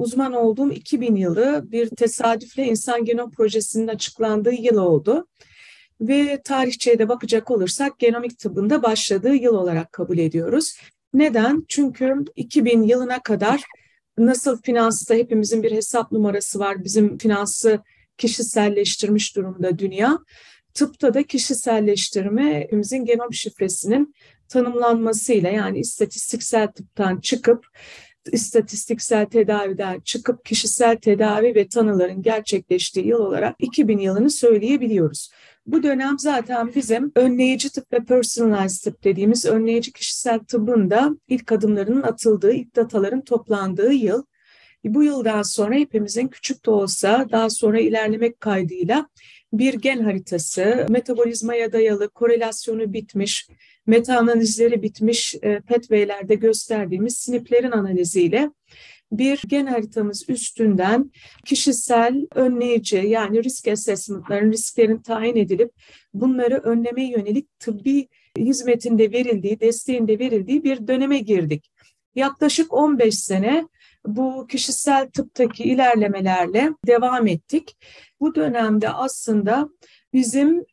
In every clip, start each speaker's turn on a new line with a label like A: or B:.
A: uzman olduğum 2000 yılı bir tesadüfle İnsan Genom Projesi'nin açıklandığı yıl oldu. Ve tarihçeye de bakacak olursak genomik tıbbında başladığı yıl olarak kabul ediyoruz. Neden? Çünkü 2000 yılına kadar nasıl finansta hepimizin bir hesap numarası var, bizim finansı kişiselleştirmiş durumda dünya. Tıpta da kişiselleştirme hepimizin genom şifresinin tanımlanmasıyla, yani istatistiksel tıptan çıkıp istatistiksel tedaviden çıkıp kişisel tedavi ve tanıların gerçekleştiği yıl olarak 2000 yılını söyleyebiliyoruz. Bu dönem zaten bizim önleyici tıp ve personalized tıp dediğimiz önleyici kişisel tıbbın da ilk adımlarının atıldığı, ilk dataların toplandığı yıl. Bu yıldan sonra hepimizin küçük de olsa daha sonra ilerlemek kaydıyla bir gen haritası, metabolizmaya dayalı korelasyonu bitmiş, meta-analizleri bitmiş PET-V'lerde gösterdiğimiz SNP'lerin analiziyle bir gen haritamız üstünden kişisel önleyici, yani risk assessment'ların, risklerin tayin edilip bunları önlemeye yönelik tıbbi hizmetinde verildiği, desteğinde verildiği bir döneme girdik. Yaklaşık 15 sene bu kişisel tıptaki ilerlemelerle devam ettik. Bu dönemde aslında bizim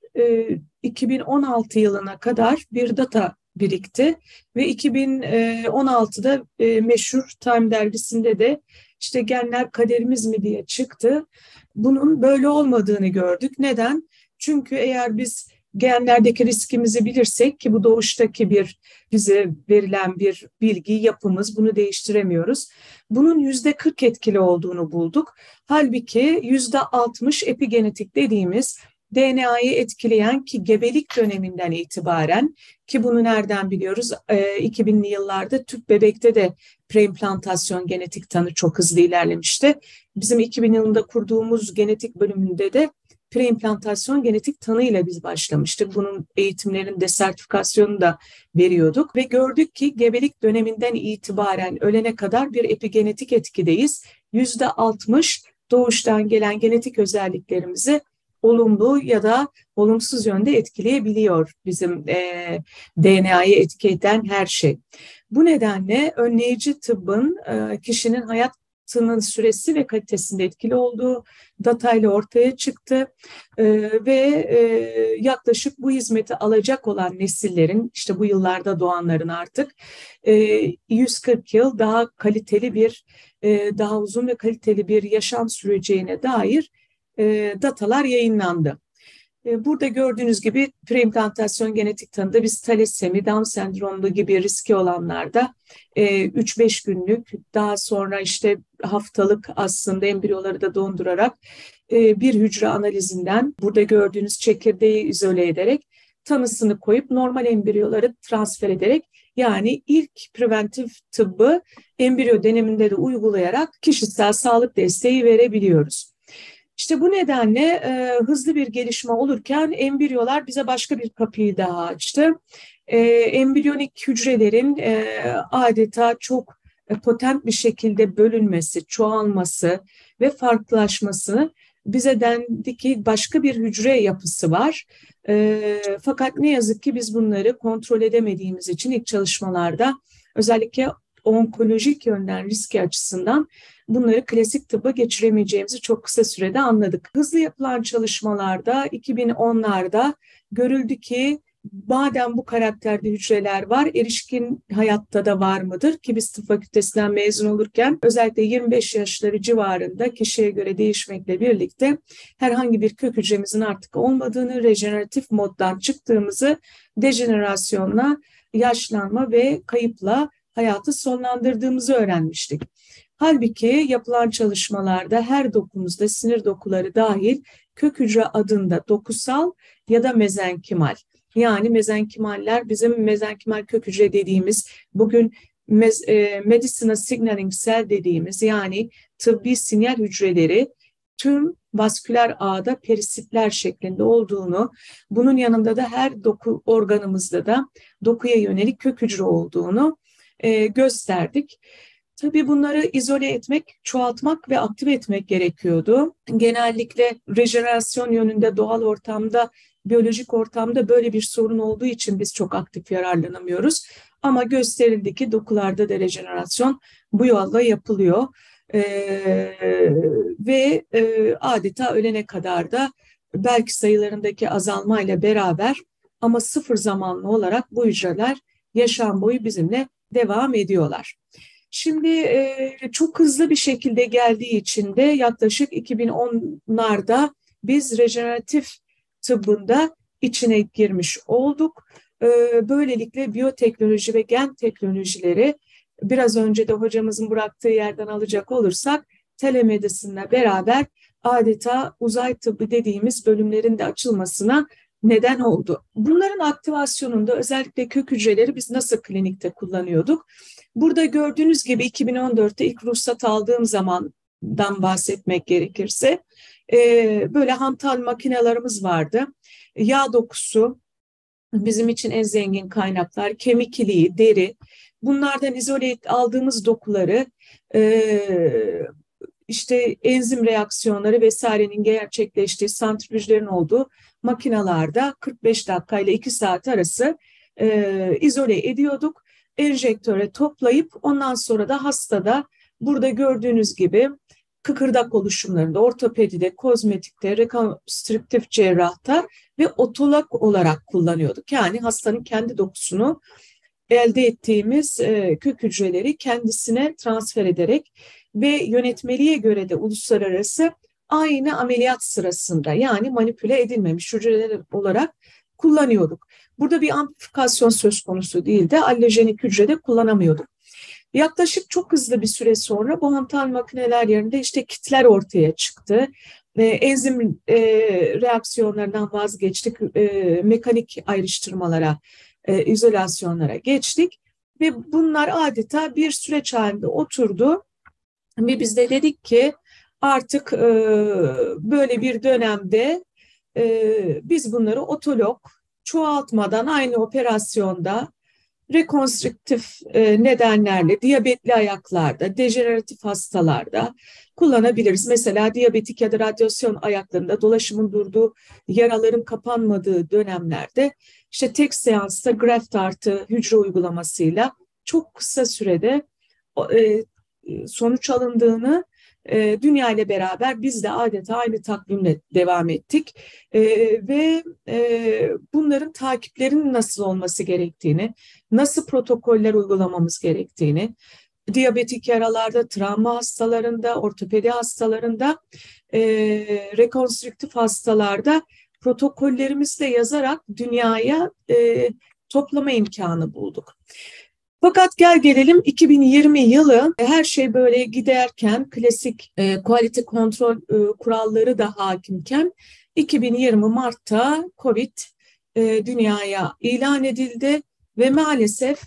A: 2016 yılına kadar bir data birikti ve 2016'da meşhur Time dergisinde de işte genler kaderimiz mi diye çıktı. Bunun böyle olmadığını gördük. Neden? Çünkü eğer biz genlerdeki riskimizi bilirsek, ki bu doğuştaki bir bize verilen bir bilgi, yapımız, bunu değiştiremiyoruz. Bunun %40 etkili olduğunu bulduk. Halbuki %60 epigenetik dediğimiz DNA'yı etkileyen, ki gebelik döneminden itibaren, ki bunu nereden biliyoruz? 2000'li yıllarda tüp bebekte de preimplantasyon genetik tanı çok hızlı ilerlemişti. Bizim 2000 yılında kurduğumuz genetik bölümünde de preimplantasyon genetik tanıyla biz başlamıştık. Bunun eğitimlerinde sertifikasyonu da veriyorduk ve gördük ki gebelik döneminden itibaren ölene kadar bir epigenetik etkideyiz. %60 doğuştan gelen genetik özelliklerimizi olumlu ya da olumsuz yönde etkileyebiliyor bizim DNA'yı etki eden her şey. Bu nedenle önleyici tıbbın kişinin hayatının süresi ve kalitesinde etkili olduğu datayla ortaya çıktı ve yaklaşık bu hizmeti alacak olan nesillerin, işte bu yıllarda doğanların artık 140 yıl daha kaliteli bir, daha uzun ve kaliteli bir yaşam süreceğine dair datalar yayınlandı. Burada gördüğünüz gibi preimplantasyon genetik tanıda biz talasemi, Down sendromlu gibi riski olanlarda 3-5 günlük, daha sonra işte haftalık aslında embriyoları da dondurarak bir hücre analizinden burada gördüğünüz çekirdeği izole ederek tanısını koyup normal embriyoları transfer ederek, yani ilk preventif tıbbı embriyo döneminde de uygulayarak kişisel sağlık desteği verebiliyoruz. İşte bu nedenle hızlı bir gelişme olurken embriyolar bize başka bir kapıyı daha açtı. Embriyonik hücrelerin adeta çok potent bir şekilde bölünmesi, çoğalması ve farklılaşması bize dendi ki başka bir hücre yapısı var. Fakat ne yazık ki biz bunları kontrol edemediğimiz için ilk çalışmalarda özellikle onkolojik yönden riski açısından bunları klasik tıbba geçiremeyeceğimizi çok kısa sürede anladık. Hızlı yapılan çalışmalarda 2010'larda görüldü ki madem bu karakterde hücreler var, erişkin hayatta da var mıdır? Ki biz tıp fakültesinden mezun olurken özellikle 25 yaşları civarında kişiye göre değişmekle birlikte herhangi bir kök hücremizin artık olmadığını, rejeneratif moddan çıktığımızı, dejenerasyonla, yaşlanma ve kayıpla hayatı sonlandırdığımızı öğrenmiştik. Halbuki yapılan çalışmalarda her dokumuzda, sinir dokuları dahil, kök hücre adında dokusal ya da mezenkimal, yani mezenkimaller bizim mezenkimal kök hücre dediğimiz, bugün medicinal signaling cell dediğimiz, yani tıbbi sinyal hücreleri tüm vasküler ağda perisitler şeklinde olduğunu, bunun yanında da her doku organımızda da dokuya yönelik kök hücre olduğunu gösterdik. Tabii bunları izole etmek, çoğaltmak ve aktive etmek gerekiyordu. Genellikle rejenerasyon yönünde doğal ortamda, biyolojik ortamda böyle bir sorun olduğu için biz çok aktif yararlanamıyoruz. Ama gösterildi ki dokularda da rejenerasyon bu yolla yapılıyor. Ve adeta ölene kadar da belki sayılarındaki azalmayla beraber ama sıfır zamanlı olarak bu hücreler yaşam boyu bizimle devam ediyorlar. Şimdi çok hızlı bir şekilde geldiği için de yaklaşık 2010'larda biz rejeneratif tıbbında içine girmiş olduk. Böylelikle biyoteknoloji ve gen teknolojileri biraz önce de hocamızın bıraktığı yerden alacak olursak telemedisininle beraber adeta uzay tıbbı dediğimiz bölümlerin de açılmasına neden oldu. Bunların aktivasyonunda özellikle kök hücreleri biz nasıl klinikte kullanıyorduk? Burada gördüğünüz gibi 2014'te ilk ruhsat aldığım zamandan bahsetmek gerekirse böyle hantal makinelerimiz vardı. Yağ dokusu bizim için en zengin kaynaklar, kemik iliği, deri. Bunlardan izole aldığımız dokuları işte enzim reaksiyonları vesairenin gerçekleştiği santrifüjlerin olduğu makinalarda 45 dakika ile 2 saat arası izole ediyorduk. Enjektöre toplayıp ondan sonra da hastada burada gördüğünüz gibi kıkırdak oluşumlarında, ortopedide, kozmetikte, rekonstrüktif cerrahta ve otolog olarak kullanıyorduk. Yani hastanın kendi dokusunu elde ettiğimiz kök hücreleri kendisine transfer ederek ve yönetmeliğe göre de uluslararası aynı ameliyat sırasında yani manipüle edilmemiş hücreler olarak kullanıyorduk. Burada bir amplifikasyon söz konusu değildi. Allojenik hücrede kullanamıyorduk. Yaklaşık çok hızlı bir süre sonra bu hantal makineler yerinde işte kitler ortaya çıktı. Enzim reaksiyonlarından vazgeçtik. Mekanik ayrıştırmalara, izolasyonlara geçtik. Ve bunlar adeta bir süreç halinde oturdu. Ve biz de dedik ki artık böyle bir dönemde biz bunları otolog çoğaltmadan aynı operasyonda rekonstrüktif nedenlerle diyabetli ayaklarda, dejeneratif hastalarda kullanabiliriz. Mesela diyabetik ya da radyasyon ayaklarında dolaşımın durduğu, yaraların kapanmadığı dönemlerde işte tek seansta graft artı hücre uygulamasıyla çok kısa sürede sonuç alındığını dünya ile beraber biz de adeta aynı takvimle devam ettik ve bunların takiplerinin nasıl olması gerektiğini, nasıl protokoller uygulamamız gerektiğini, diyabetik yaralarda, travma hastalarında, ortopedi hastalarında, rekonstrüktif hastalarda protokollerimizle yazarak dünyaya toplama imkanı bulduk. Fakat gel gelelim 2020 yılı her şey böyle giderken klasik quality kontrol kuralları da hakimken 2020 Mart'ta Covid dünyaya ilan edildi ve maalesef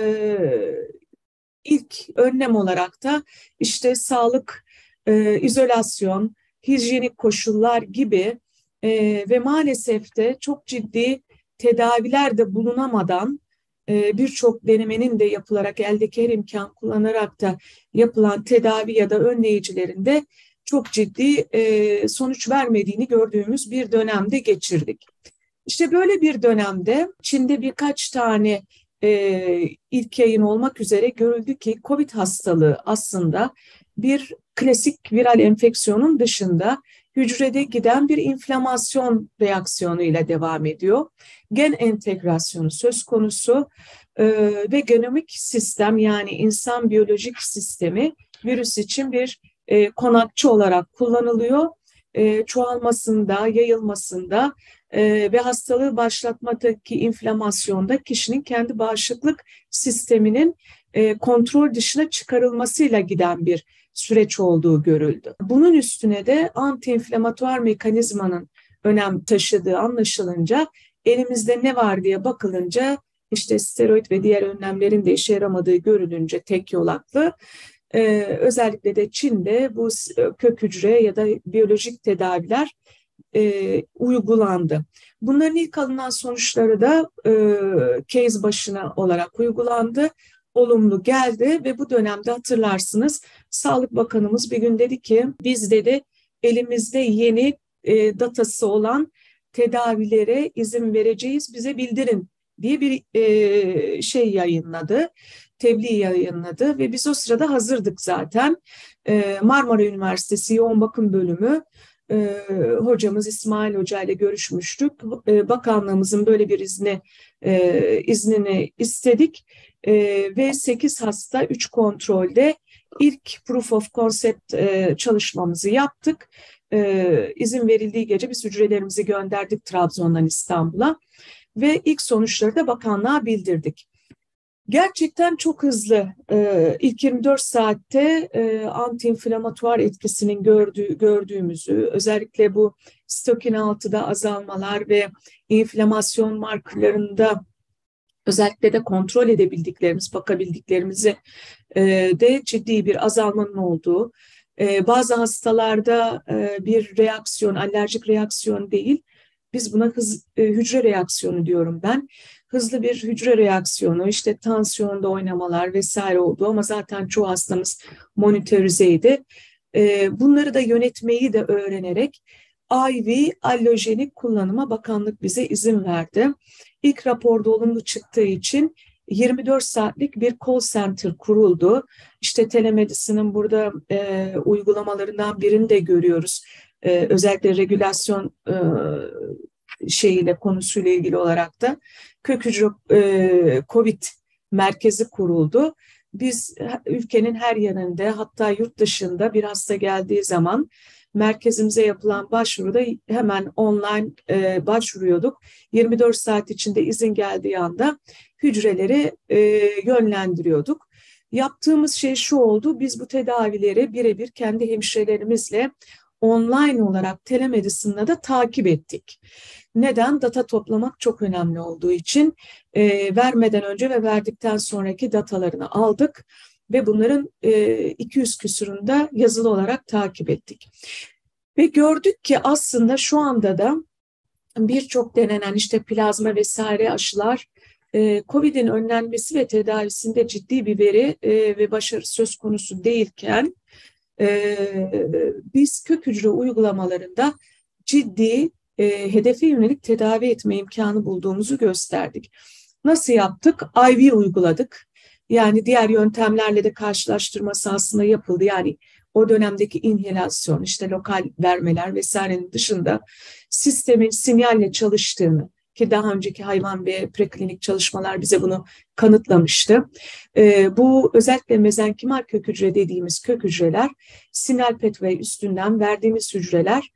A: ilk önlem olarak da işte sağlık, izolasyon, hijyenik koşullar gibi ve maalesef de çok ciddi tedaviler de bulunamadan birçok denemenin de yapılarak eldeki her imkan kullanarak da yapılan tedavi ya da önleyicilerin de çok ciddi sonuç vermediğini gördüğümüz bir dönemde geçirdik. İşte böyle bir dönemde Çin'de birkaç tane ilk yayın olmak üzere görüldü ki COVID hastalığı aslında bir klasik viral enfeksiyonun dışında hücrede giden bir inflamasyon reaksiyonu ile devam ediyor. Gen entegrasyonu söz konusu ve genomik sistem yani insan biyolojik sistemi virüs için bir konakçı olarak kullanılıyor. Çoğalmasında, yayılmasında ve hastalığı başlatmadaki inflamasyonda kişinin kendi bağışıklık sisteminin kontrol dışına çıkarılmasıyla giden bir süreç olduğu görüldü. Bunun üstüne de antiinflamatuar mekanizmanın önem taşıdığı anlaşılınca elimizde ne var diye bakılınca işte steroid ve diğer önlemlerin de işe yaramadığı görülünce tek yolaklı özellikle de Çin'de bu kök hücre ya da biyolojik tedaviler uygulandı. Bunların ilk alınan sonuçları da case başına olarak uygulandı. Olumlu geldi ve bu dönemde hatırlarsınız Sağlık Bakanımız bir gün dedi ki biz dedi elimizde yeni datası olan tedavilere izin vereceğiz bize bildirin diye bir şey yayınladı. Tebliğ yayınladı ve biz o sırada hazırdık zaten. Marmara Üniversitesi Yoğun Bakım Bölümü hocamız İsmail Hoca ile görüşmüştük. Bakanlığımızın böyle bir iznini istedik ve 8 hasta 3 kontrolde ilk proof of concept çalışmamızı yaptık. İzin verildiği gece biz hücrelerimizi gönderdik Trabzon'dan İstanbul'a ve ilk sonuçları da bakanlığa bildirdik. Gerçekten çok hızlı. İlk 24 saatte antiinflamatuar etkisinin gördüğümüzü, özellikle bu stokin 6'da azalmalar ve inflamasyon markerlarında özellikle de kontrol edebildiklerimiz, bakabildiklerimizi de ciddi bir azalmanın olduğu, bazı hastalarda bir reaksiyon, alerjik reaksiyon değil, biz buna hücre reaksiyonu diyorum ben. Hızlı bir hücre reaksiyonu, işte tansiyonda oynamalar vesaire oldu ama zaten çoğu hastamız monitorizeydi. Bunları da yönetmeyi de öğrenerek IV allojenik kullanıma bakanlık bize izin verdi. İlk raporda olumlu çıktığı için 24 saatlik bir call center kuruldu. İşte telemedicine'in burada uygulamalarından birini de görüyoruz. Özellikle regülasyon konusuyla ilgili olarak da kök hücre COVID merkezi kuruldu. Biz ülkenin her yerinde, hatta yurt dışında bir hasta geldiği zaman merkezimize yapılan başvuruda hemen online başvuruyorduk. 24 saat içinde izin geldiği anda hücreleri yönlendiriyorduk. Yaptığımız şey şu oldu: biz bu tedavileri birebir kendi hemşirelerimizle online olarak telemedicine'la da takip ettik. Neden? Data toplamak çok önemli olduğu için vermeden önce ve verdikten sonraki datalarını aldık ve bunların 200 küsurunda yazılı olarak takip ettik. Ve gördük ki aslında şu anda da birçok denenen işte plazma vesaire aşılar COVID'in önlenmesi ve tedavisinde ciddi bir veri ve başarı söz konusu değilken biz kök hücre uygulamalarında ciddi hedefe yönelik tedavi etme imkanı bulduğumuzu gösterdik. Nasıl yaptık? IV uyguladık. Yani diğer yöntemlerle de karşılaştırması aslında yapıldı. Yani o dönemdeki inhalasyon, işte lokal vermeler vesairenin dışında sistemin sinyalle çalıştığını, ki daha önceki hayvan ve preklinik çalışmalar bize bunu kanıtlamıştı. Bu özellikle mezenkimal kök hücre dediğimiz kök hücreler, sinyal pathway üstünden verdiğimiz hücreler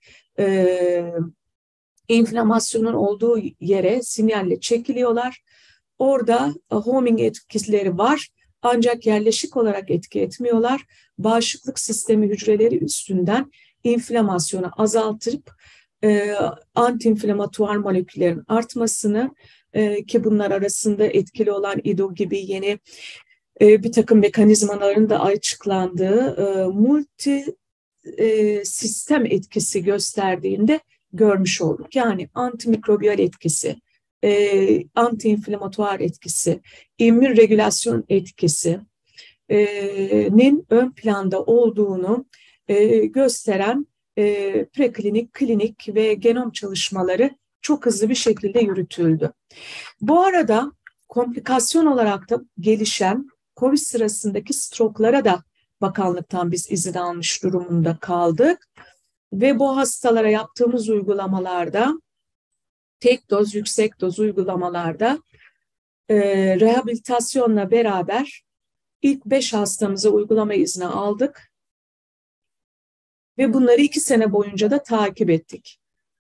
A: inflamasyonun olduğu yere sinyalle çekiliyorlar. Orada homing etkileri var ancak yerleşik olarak etki etmiyorlar. Bağışıklık sistemi hücreleri üstünden inflamasyonu azaltırıp antiinflamatuar moleküllerin artmasını ki bunlar arasında etkili olan IDO gibi yeni bir takım mekanizmaların da açıklandığı multi sistem etkisi gösterdiğinde görmüş olduk. Yani antimikrobiyal etkisi, antiinflamatuar etkisi, immün regülasyon etkisinin ön planda olduğunu gösteren preklinik, klinik ve genom çalışmaları çok hızlı bir şekilde yürütüldü. Bu arada komplikasyon olarak da gelişen COVID sırasındaki stroke'lara da bakanlıktan biz izin almış durumunda kaldık. Ve bu hastalara yaptığımız uygulamalarda, tek doz, yüksek doz uygulamalarda rehabilitasyonla beraber ilk 5 hastamıza uygulama izni aldık. Ve bunları 2 sene boyunca da takip ettik.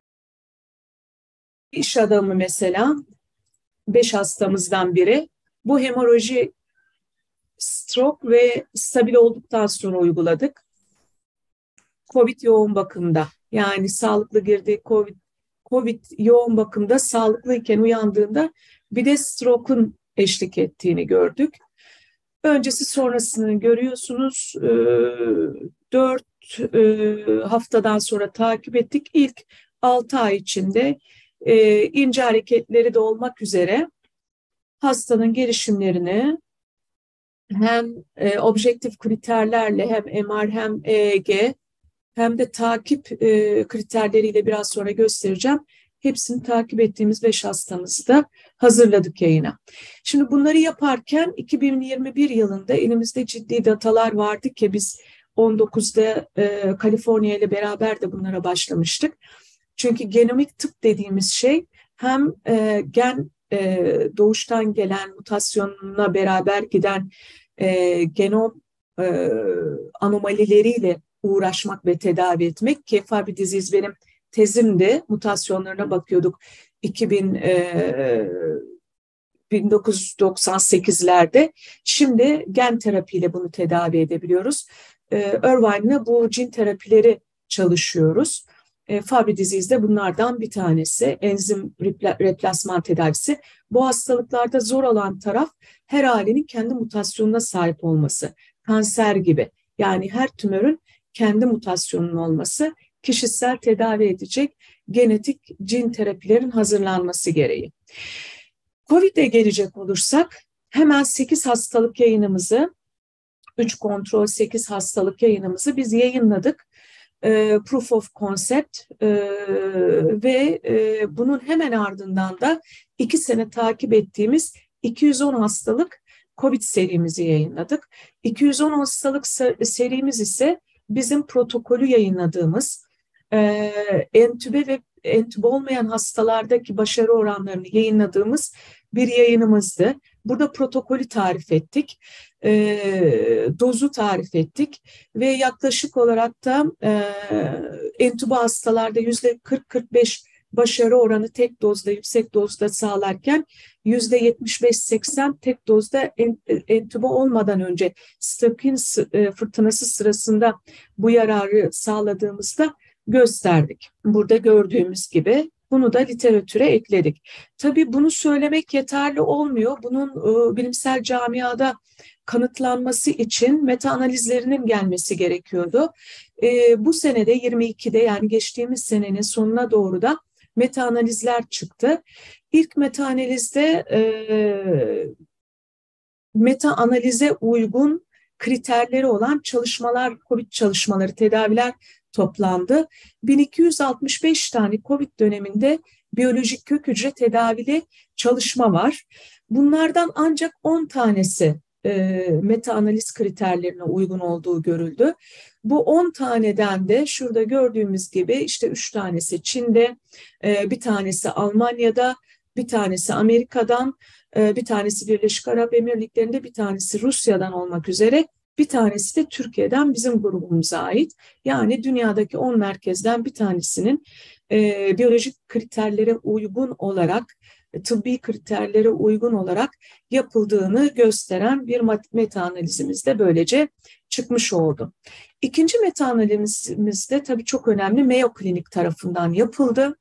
A: İş adamı mesela 5 hastamızdan biri bu hemoroji, stroke ve stabil olduktan sonra uyguladık. COVID yoğun bakımda, yani sağlıklı girdiği COVID yoğun bakımda sağlıklıyken uyandığında bir de stroke'un eşlik ettiğini gördük. Öncesi sonrasını görüyorsunuz. 4 haftadan sonra takip ettik. İlk 6 ay içinde ince hareketleri de olmak üzere hastanın gelişimlerini hem objektif kriterlerle hem MR hem EEG hem de takip kriterleriyle biraz sonra göstereceğim. Hepsini takip ettiğimiz 5 hastamızı da hazırladık yayına. Şimdi bunları yaparken 2021 yılında elimizde ciddi datalar vardı ki biz 2019'da Kaliforniya ile beraber de bunlara başlamıştık. Çünkü genomik tıp dediğimiz şey hem gen doğuştan gelen mutasyonla beraber giden genom anomalileriyle uğraşmak ve tedavi etmek ki Fabry disease benim tezimdi. Mutasyonlarına bakıyorduk 1998'lerde. Şimdi gen terapiyle bunu tedavi edebiliyoruz. Irvine'la bu gene terapileri çalışıyoruz. Fabry disease de bunlardan bir tanesi. Enzim replasman tedavisi. Bu hastalıklarda zor olan taraf her ailenin kendi mutasyonuna sahip olması. Kanser gibi. Yani her tümörün kendi mutasyonunun olması, kişisel tedavi edecek genetik gene terapilerin hazırlanması gereği. COVID'e gelecek olursak hemen 8 hastalık yayınımızı, 3 kontrol 8 hastalık yayınımızı biz yayınladık. Proof of Concept ve bunun hemen ardından da 2 sene takip ettiğimiz 210 hastalık COVID serimizi yayınladık. 210 hastalık serimiz ise bizim protokolü yayınladığımız entübe ve entübe olmayan hastalardaki başarı oranlarını yayınladığımız bir yayınımızdı. Burada protokolü tarif ettik, dozu tarif ettik ve yaklaşık olarak da entübe hastalarda %40-45 başarı oranı tek dozda, yüksek dozda sağlarken %75-80 tek dozda entübe olmadan önce Stokin fırtınası sırasında bu yararı sağladığımızda gösterdik. Burada gördüğümüz gibi bunu da literatüre ekledik. Tabii bunu söylemek yeterli olmuyor. Bunun bilimsel camiada kanıtlanması için meta analizlerinin gelmesi gerekiyordu. Bu senede 22'de yani geçtiğimiz senenin sonuna doğru da meta analizler çıktı. İlk meta analizde meta analize uygun kriterleri olan çalışmalar, COVID çalışmaları, tedaviler toplandı. 1265 tane COVID döneminde biyolojik kök hücre tedavili çalışma var. Bunlardan ancak 10 tanesi meta analiz kriterlerine uygun olduğu görüldü. Bu 10 taneden de şurada gördüğümüz gibi işte 3 tanesi Çin'de, bir tanesi Almanya'da, bir tanesi Amerika'dan, bir tanesi Birleşik Arap Emirlikleri'nde, bir tanesi Rusya'dan olmak üzere bir tanesi de Türkiye'den bizim grubumuza ait. Yani dünyadaki 10 merkezden bir tanesinin biyolojik kriterlere uygun olarak, tıbbi kriterlere uygun olarak yapıldığını gösteren bir meta analizimiz de böylece çıkmış oldu. İkinci meta analizimiz de tabii çok önemli Mayo Clinic tarafından yapıldı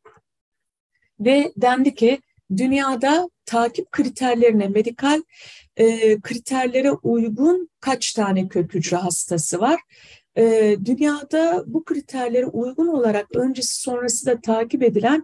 A: ve dendi ki dünyada takip kriterlerine, medikal kriterlere uygun kaç tane kök hücre hastası var? Dünyada bu kriterlere uygun olarak öncesi sonrası da takip edilen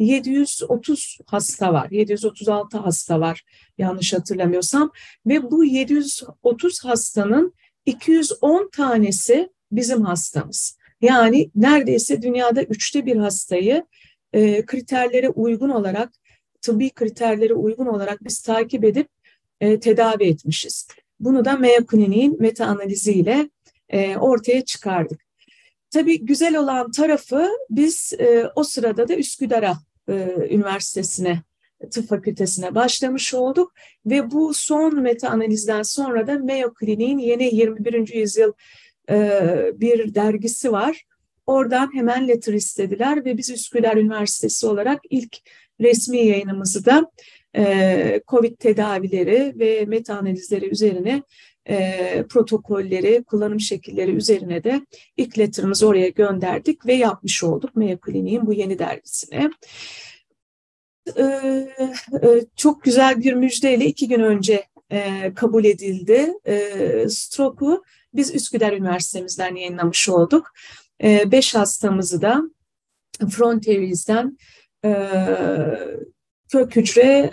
A: 730 hasta var. 736 hasta var yanlış hatırlamıyorsam. Ve bu 730 hastanın 210 tanesi bizim hastamız. Yani neredeyse dünyada 1/3 hastayı kriterlere uygun olarak, tıbbi kriterlere uygun olarak biz takip edip tedavi etmişiz. Bunu da Mayo Clinic'in meta analiziyle ortaya çıkardık. Tabii güzel olan tarafı biz o sırada da Üsküdar Üniversitesi'ne, tıp fakültesine başlamış olduk ve bu son meta analizden sonra da Mayo Clinic'in yeni 21. yüzyıl bir dergisi var. Oradan hemen letter istediler ve biz Üsküdar Üniversitesi olarak ilk resmi yayınımızı da COVID tedavileri ve meta analizleri üzerine protokolleri, kullanım şekilleri üzerine de ilk letter'ımızı oraya gönderdik ve yapmış olduk Mayo Clinic'in bu yeni dergisine. Çok güzel bir müjdeyle 2 gün önce kabul edildi. Stroke'u biz Üsküdar Üniversitemizden yayınlamış olduk. 5 hastamızı da Frontiers'den kök hücre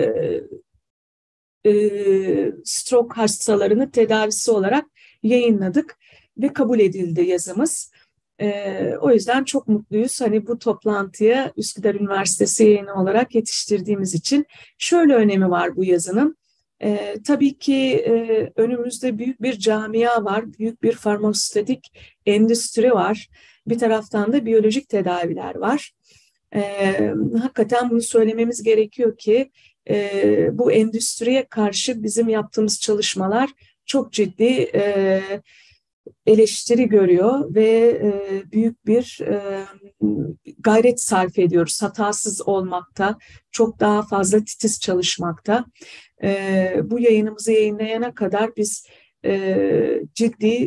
A: stroke hastalarını tedavisi olarak yayınladık ve kabul edildi yazımız. O yüzden çok mutluyuz. Hani bu toplantıya Üsküdar Üniversitesi yayını olarak yetiştirdiğimiz için şöyle önemi var bu yazının. Tabii ki önümüzde büyük bir camia var, büyük bir farmasötik endüstri var. Bir taraftan da biyolojik tedaviler var. Hakikaten bunu söylememiz gerekiyor ki bu endüstriye karşı bizim yaptığımız çalışmalar çok ciddi eleştiri görüyor ve büyük bir gayret sarf ediyoruz. Hatasız olmakta, çok daha fazla titiz çalışmakta. Bu yayınımızı yayınlayana kadar biz ciddi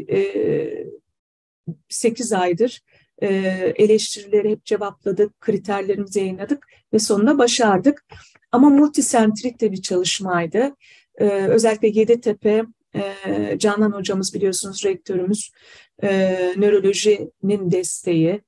A: 8 aydır eleştirileri hep cevapladık, kriterlerimizi yayınladık ve sonunda başardık. Ama multisentrik de bir çalışmaydı. Özellikle Yeditepe, Canan hocamız biliyorsunuz rektörümüz, nörolojinin desteği,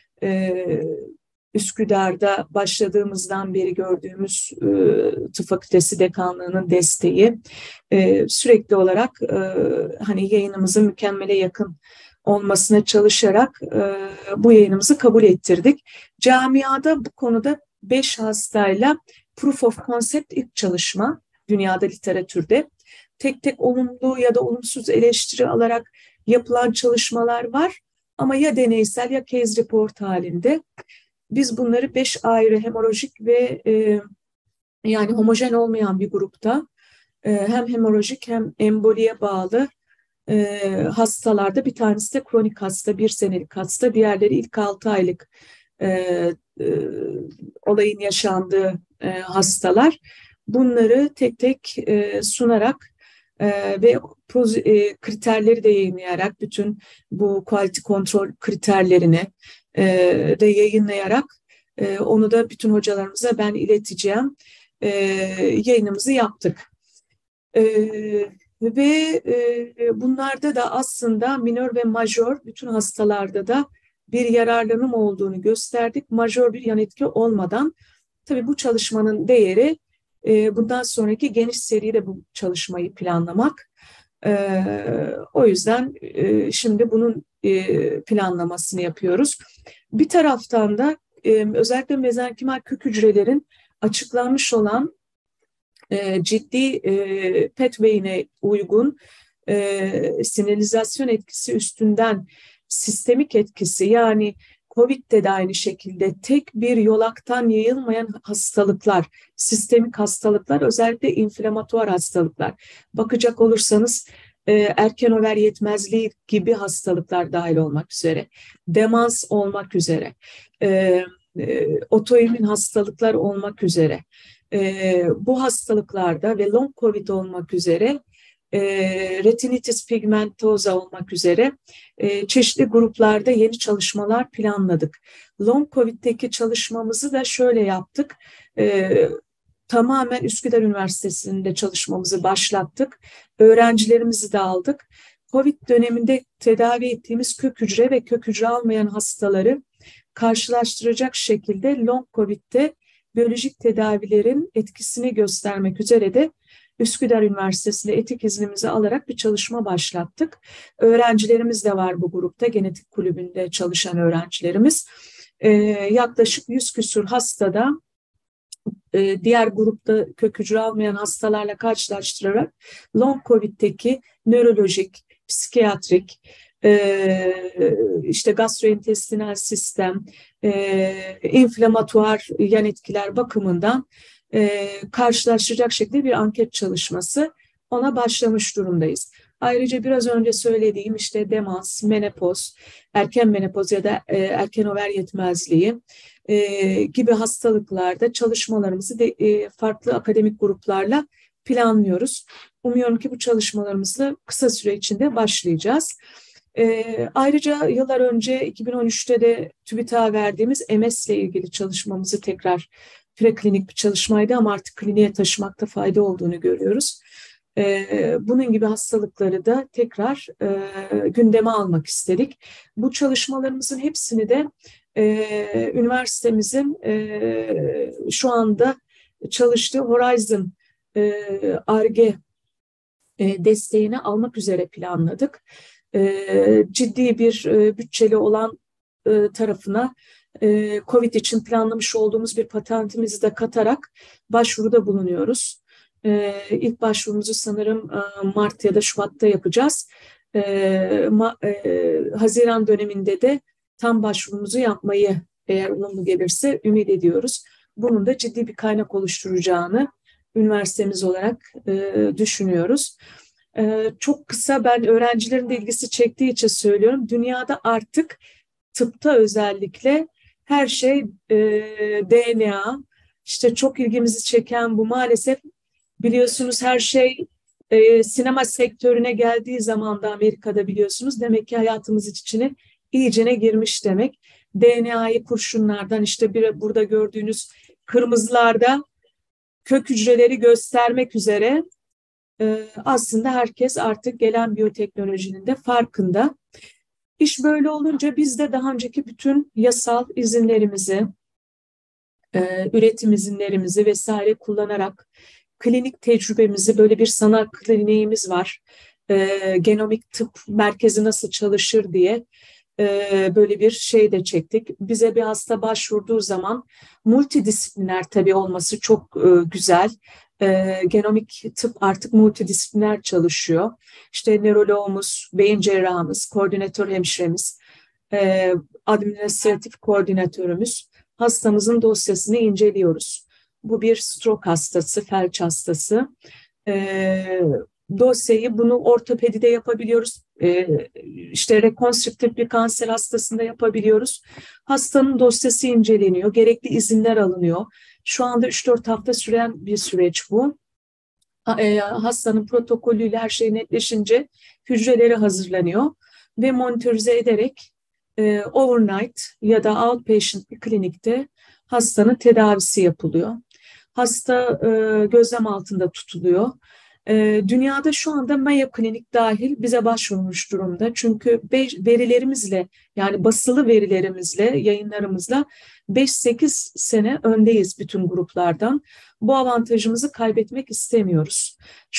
A: Üsküdar'da başladığımızdan beri gördüğümüz tıp fakültesi dekanlığının desteği, sürekli olarak hani yayınımızın mükemmele yakın olmasına çalışarak bu yayınımızı kabul ettirdik. Camiada bu konuda 5 hastayla proof of concept ilk çalışma dünyada literatürde. Tek tek olumlu ya da olumsuz eleştiri alarak yapılan çalışmalar var ama ya deneysel ya case report halinde. Biz bunları 5 ayrı hemorajik ve yani homojen olmayan bir grupta hem hemorajik hem emboliye bağlı hastalarda, bir tanesi de kronik hasta, 1 senelik hasta, diğerleri ilk 6 aylık olayın yaşandığı hastalar. Bunları tek tek sunarak ve kriterleri de yayınlayarak, bütün bu quality kontrol kriterlerini de yayınlayarak onu da bütün hocalarımıza ben ileteceğim. Yayınımızı yaptık. Ve bunlarda da aslında minör ve majör bütün hastalarda da bir yararlanım olduğunu gösterdik. Majör bir yan etki olmadan. Tabii bu çalışmanın değeri bundan sonraki geniş seride bu çalışmayı planlamak. O yüzden şimdi bunun planlamasını yapıyoruz. Bir taraftan da özellikle mezenkimal kök hücrelerin açıklanmış olan ciddi PET-Wayne'e uygun sinelizasyon etkisi üstünden sistemik etkisi, yani COVID'de de aynı şekilde tek bir yolaktan yayılmayan hastalıklar, sistemik hastalıklar, özellikle inflamatuar hastalıklar. Bakacak olursanız erken over yetmezliği gibi hastalıklar dahil olmak üzere, demans olmak üzere, otoimmün hastalıklar olmak üzere, bu hastalıklarda ve long COVID olmak üzere, retinitis pigmentosa olmak üzere çeşitli gruplarda yeni çalışmalar planladık. Long COVID'deki çalışmamızı da şöyle yaptık. Tamamen Üsküdar Üniversitesi'nde çalışmamızı başlattık. Öğrencilerimizi de aldık. COVID döneminde tedavi ettiğimiz kök hücre ve kök hücre almayan hastaları karşılaştıracak şekilde long COVID'de biyolojik tedavilerin etkisini göstermek üzere de Üsküdar Üniversitesi'nde etik iznimizi alarak bir çalışma başlattık. Öğrencilerimiz de var bu grupta, genetik kulübünde çalışan öğrencilerimiz. Yaklaşık 100 küsur hastada diğer grupta kök hücre almayan hastalarla karşılaştırarak long COVID'deki nörolojik, psikiyatrik, işte gastrointestinal sistem, inflamatuar yan etkiler bakımından karşılaştıracak şekilde bir anket çalışması ona başlamış durumdayız. Ayrıca biraz önce söylediğim işte demans, menopoz, erken menopoz ya da erken over yetmezliği gibi hastalıklarda çalışmalarımızı da farklı akademik gruplarla planlıyoruz. Umuyorum ki bu çalışmalarımızla kısa süre içinde başlayacağız. Ayrıca yıllar önce 2013'te de TÜBİTAK'a verdiğimiz MS ile ilgili çalışmamızı tekrar, preklinik bir çalışmaydı ama artık kliniğe taşımakta fayda olduğunu görüyoruz. Bunun gibi hastalıkları da tekrar gündeme almak istedik. Bu çalışmalarımızın hepsini de üniversitemizin şu anda çalıştığı Horizon Ar-Ge desteğini almak üzere planladık. Ciddi bir bütçeli olan tarafına COVID için planlamış olduğumuz bir patentimizi de katarak başvuruda bulunuyoruz. İlk başvurumuzu sanırım Mart ya da Şubat'ta yapacağız. Haziran döneminde de tam başvurumuzu yapmayı eğer olumlu gelirse ümit ediyoruz. Bunun da ciddi bir kaynak oluşturacağını üniversitemiz olarak düşünüyoruz. Çok kısa ben öğrencilerin de ilgisi çektiği için söylüyorum. Dünyada artık tıpta özellikle her şey DNA. İşte çok ilgimizi çeken bu maalesef biliyorsunuz her şey sinema sektörüne geldiği zaman da Amerika'da biliyorsunuz demek ki hayatımız içine iyicene girmiş demek. DNA'yı kurşunlardan işte burada gördüğünüz kırmızılarda kök hücreleri göstermek üzere aslında herkes artık gelen biyoteknolojinin de farkında. İş böyle olunca biz de daha önceki bütün yasal izinlerimizi, üretim izinlerimizi vesaire kullanarak klinik tecrübemizi böyle bir sanal kliniğimiz var. Genomik tıp merkezi nasıl çalışır diye böyle bir şey de çektik. Bize bir hasta başvurduğu zaman multidisipliner tabii olması çok güzel. Genomik tıp artık multidisipliner çalışıyor. İşte nöroloğumuz, beyin cerrahımız, koordinatör hemşiremiz, administratif koordinatörümüz hastamızın dosyasını inceliyoruz. Bu bir stroke hastası, felç hastası. Dosyayı bunu ortopedide yapabiliyoruz. İşte rekonstrüktif bir kanser hastasında yapabiliyoruz. Hastanın dosyası inceleniyor, gerekli izinler alınıyor. Şu anda 3-4 hafta süren bir süreç bu. Hastanın protokolüyle her şey netleşince hücreleri hazırlanıyor ve monitörize ederek overnight ya da outpatient bir klinikte hastanın tedavisi yapılıyor. Hasta gözlem altında tutuluyor. Dünyada şu anda Mayo Klinik dahil bize başvurmuş durumda. Çünkü verilerimizle yani basılı verilerimizle, yayınlarımızla 5-8 sene öndeyiz bütün gruplardan. Bu avantajımızı kaybetmek istemiyoruz.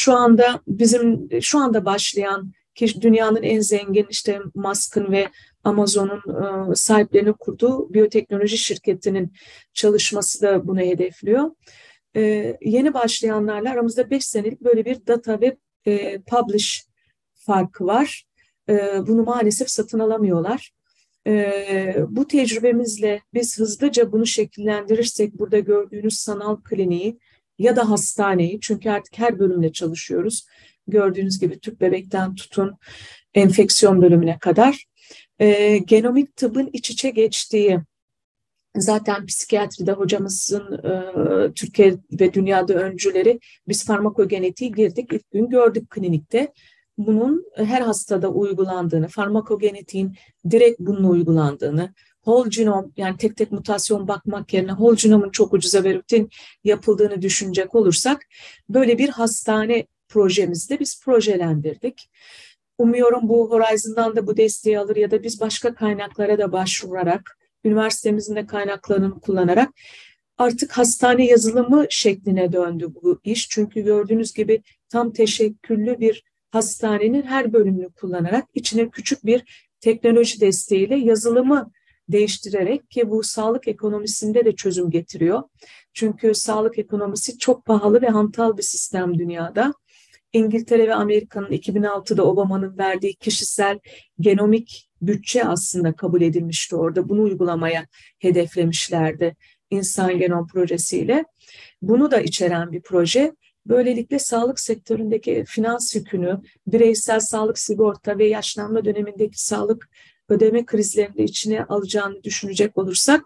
A: Şu anda başlayan ki dünyanın en zengin işte Musk'ın ve Amazon'un sahiplerini kurduğu biyoteknoloji şirketinin çalışması da bunu hedefliyor. Yeni başlayanlarla aramızda 5 senelik böyle bir data ve publish farkı var. Bunu maalesef satın alamıyorlar. Bu tecrübemizle biz hızlıca bunu şekillendirirsek burada gördüğünüz sanal kliniği ya da hastaneyi çünkü artık her bölümle çalışıyoruz. Gördüğünüz gibi tüp bebekten tutun enfeksiyon bölümüne kadar. Genomik tıbbın iç içe geçtiği zaten psikiyatride hocamızın Türkiye ve dünyada öncüleri biz farmakogenetiği girdik. İlk gün gördük klinikte. Bunun her hastada uygulandığını, farmakogenetiğin direkt bununla uygulandığını, whole genome yani tek tek mutasyon bakmak yerine whole genome'un çok ucuza ve rutin yapıldığını düşünecek olursak böyle bir hastane projemizde biz projelendirdik. Umuyorum bu Horizon'dan da bu desteği alır ya da biz başka kaynaklara da başvurarak üniversitemizin de kaynaklarını kullanarak artık hastane yazılımı şekline döndü bu iş. Çünkü gördüğünüz gibi tam teşekküllü bir hastanenin her bölümünü kullanarak içine küçük bir teknoloji desteğiyle yazılımı değiştirerek ki bu sağlık ekonomisinde de çözüm getiriyor. Çünkü sağlık ekonomisi çok pahalı ve hantal bir sistem dünyada. İngiltere ve Amerika'nın 2006'da Obama'nın verdiği kişisel genomik bütçe aslında kabul edilmişti orada. Bunu uygulamaya hedeflemişlerdi İnsan Genom Projesi'yle. Bunu da içeren bir proje. Böylelikle sağlık sektöründeki finans yükünü, bireysel sağlık sigorta ve yaşlanma dönemindeki sağlık ödeme krizlerini içine alacağını düşünecek olursak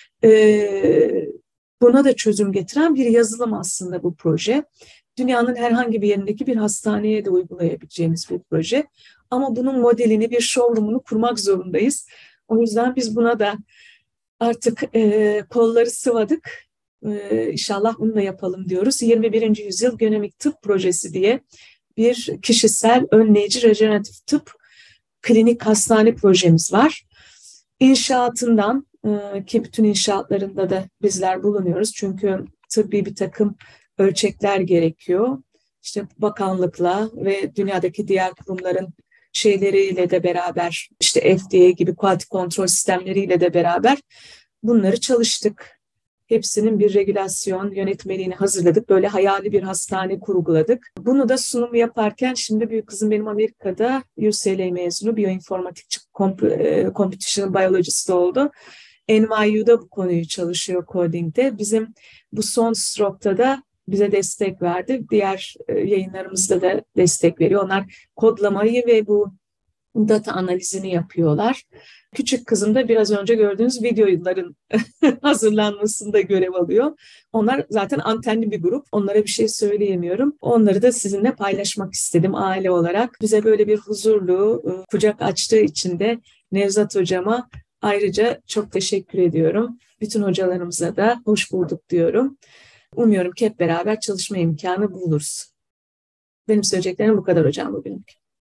A: buna da çözüm getiren bir yazılım aslında bu proje. Dünyanın herhangi bir yerindeki bir hastaneye de uygulayabileceğimiz bir proje. Ama bunun modelini, bir showroom'unu kurmak zorundayız. O yüzden biz buna da artık kolları sıvadık. İnşallah bunu da yapalım diyoruz. 21. Yüzyıl Genomik Tıp Projesi diye bir kişisel önleyici rejeneratif tıp klinik hastane projemiz var. İnşaatından ki bütün inşaatlarında da bizler bulunuyoruz. Çünkü tıbbi bir takım ölçekler gerekiyor. İşte bakanlıkla ve dünyadaki diğer kurumların şeyleriyle de beraber işte FDA gibi quality kontrol sistemleriyle de beraber bunları çalıştık. Hepsinin bir regülasyon yönetmeliğini hazırladık. Böyle hayali bir hastane kurguladık. Bunu da sunumu yaparken şimdi büyük kızım benim Amerika'da UCLA mezunu biyoinformatikçi computational biologist oldu. NYU'da bu konuyu çalışıyor coding'de. Bizim bu son stroke'ta da bize destek verdi. Diğer yayınlarımızda da destek veriyor. Onlar kodlamayı ve bu data analizini yapıyorlar. Küçük kızım da biraz önce gördüğünüz videoların hazırlanmasında görev alıyor. Onlar zaten antenli bir grup. Onlara bir şey söyleyemiyorum. Onları da sizinle paylaşmak istedim aile olarak. Bize böyle bir huzurlu kucak açtığı için de Nevzat Hocama ayrıca çok teşekkür ediyorum. Bütün hocalarımıza da hoş bulduk diyorum. Umuyorum ki hep beraber çalışma imkanı buluruz. Benim söyleyeceklerim bu kadar hocam bugün.